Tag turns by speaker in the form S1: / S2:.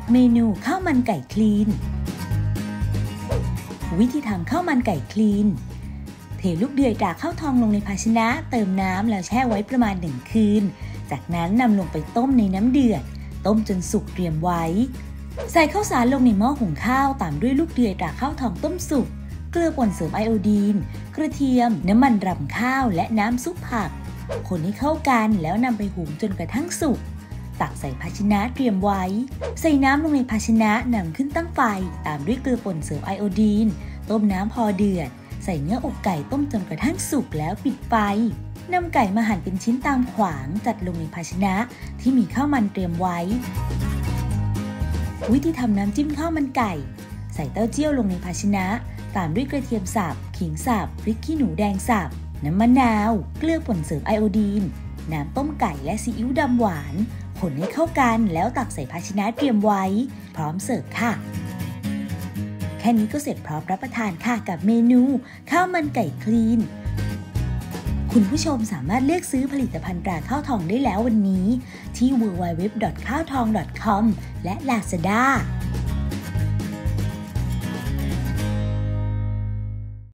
S1: เมนูข้าวมันไก่คลีนวิธีทำข้าวมันไก่คลีนเทลูกเดือยตราข้าวทองลงในภาชนะเติมน้ำแล้วแช่ไว้ประมาณ1 คืนจากนั้นนำลงไปต้มในน้ำเดือดต้มจนสุกเตรียมไว้ใส่ข้าวสารลงในหม้อหุงข้าวตามด้วยลูกเดือยตราข้าวทองต้มสุกเกลือป่นเสริมไอโอดีนกระเทียมน้ำมันรำข้าวและน้ำซุปผักคนให้เข้ากันแล้วนำไปหุงจนกระทั่งสุกตักใส่ภาชนะเตรียมไว้ใส่น้ำลงในภาชนะนำขึ้นตั้งไฟตามด้วยเกลือป่นเสริมไอโอดีนต้มน้ำพอเดือดใส่เนื้ออกไก่ต้มจนกระทั่งสุกแล้วปิดไฟนำไก่มาหั่นเป็นชิ้นตามขวางจัดลงในภาชนะที่มีข้าวมันเตรียมไว้วิธีทำน้ำจิ้มข้าวมันไก่ใส่เต้าเจี้ยวลงในภาชนะตามด้วยกระเทียมสับขิงสับพริกขี้หนูแดงสับน้ำมะนาวเกลือป่นเสริมไอโอดีนน้ำต้มไก่และซีอิ๊วดำหวานคนให้เข้ากันแล้วตักใส่ภาชนะเตรียมไว้พร้อมเสิร์ฟค่ะแค่นี้ก็เสร็จพร้อมรับประทานค่ะกับเมนูข้าวมันไก่คลีนคุณผู้ชมสามารถเลือกซื้อผลิตภัณฑ์ตราข้าวทองได้แล้ววันนี้ที่ www.ข้าวทอง .com และ Lazada